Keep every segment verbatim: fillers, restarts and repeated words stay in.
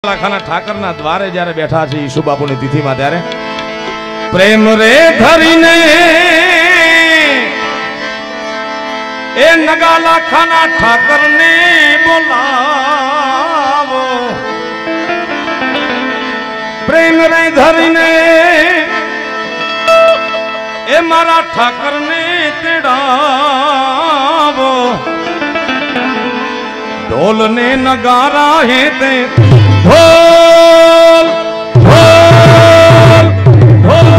खाना ठाकर ना द्वारे जारे बैठा छे ईशु बापू ने तिथि में त्यारे प्रेम रे धरीने ए नगाला खाना ठाकर ने बोलावो प्रेम रे धरीने ए मारा ठाकर ने तेड़ावो ढोल ने नगारा है ते ढोल ढोल ढोल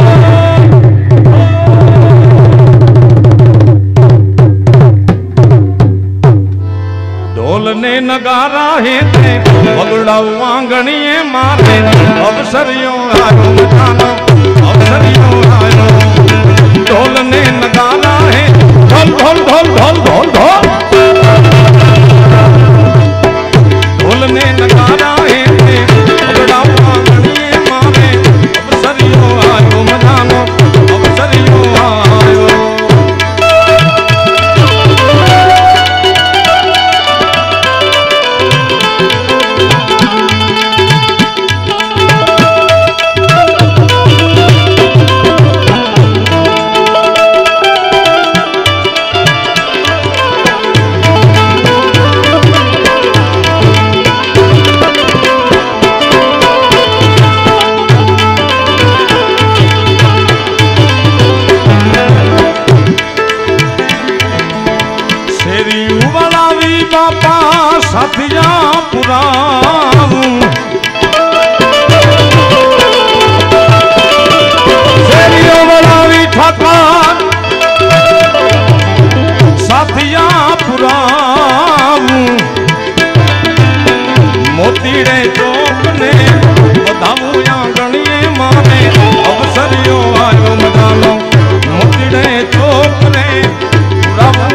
ढोल ने नगारा है ते बगड़ा आंगणिए मारे अवसरियों आयो मचानो अवसरियों आयो ढोल ने नगारा है ढोल ढोल ढोल ढोल ढोल ढोल ढोल ने नगारा है बगड़ा आंगणिए मारे अवसरियों आयो मचानो अवसरियों आयो बापा साथिया पुराऊ शेरियो बड़ावी ठाकर साथिया पुराऊ मोतीड़े चौक ने बधाऊ आंगणिए मारे अवसरियो आयो मजानो मोतीड़े चौक ने पुराऊ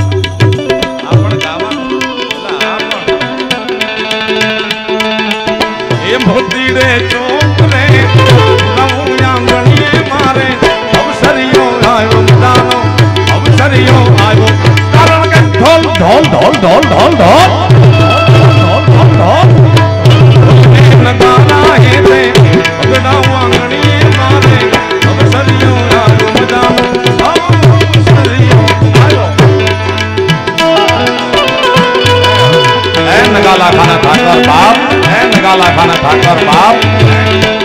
मोतीड़े चौक रे आंगणिए मारे अवसरियों आयो मदानो अवसरियों आयो कारण के ढोल ढोल ढोल ढोल ढोल ढोल ढोल ढोल ढोल नगारा है रे बगड़ा आंगणिए मारे अवसरियों आयो मदानो अवसरियों आयो ए नगाला खाना ठाकर बाप है नगाला खाना ठाकर बाप